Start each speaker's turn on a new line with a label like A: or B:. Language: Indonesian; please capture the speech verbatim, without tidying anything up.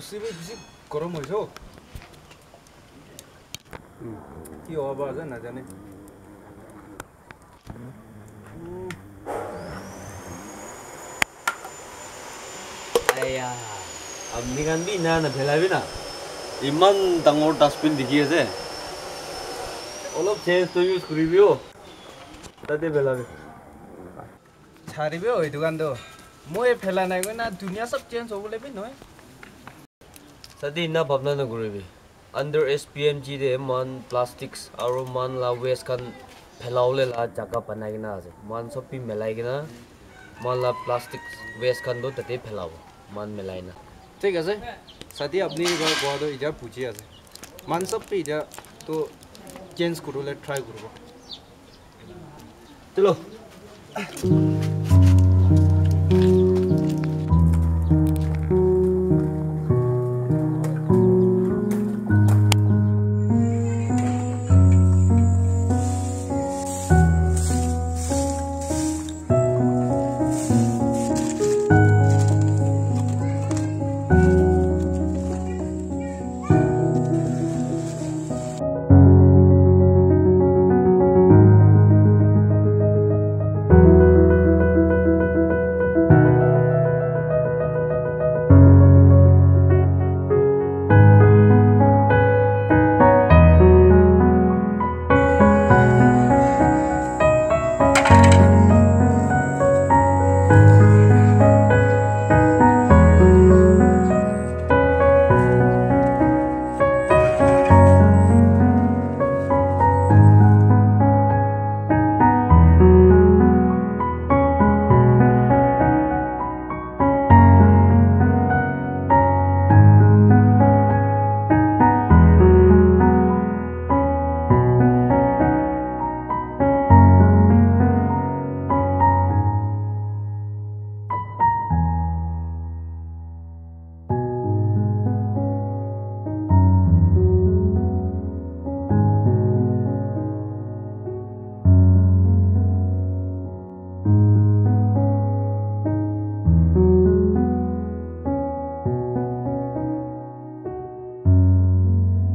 A: বসি বেশি গরম হইছো কি হবা আছে না জানি
B: আয়া আপনি কান্দি না না ফেলাবি না ইমান ডাঙৰ ডাস্টবিন দেখি আছে অলপ চেঞ্জ তো ইউজ কৰিবিও তাতে ফেলাবি
A: ছাড়িবে ওই দোকান তো মই ফেলা নাই কই না দুনিয়া সব চেঞ্জ হব লাগবে নয়
B: সাদি না ভাবনা না কৰিবি under S B M G de man plastics aro man la waste kan phelaule la jaga banai gina ase man sab pi melai gina man la plastics waste kan do tate phelabo man melai na
A: ঠিক আছে সাথী আপনি এবার কোয়াদো ইজা বুঝি আছে মান সব পে ইজা তো চেঞ্জ করলে ট্রাই করব
B: চলো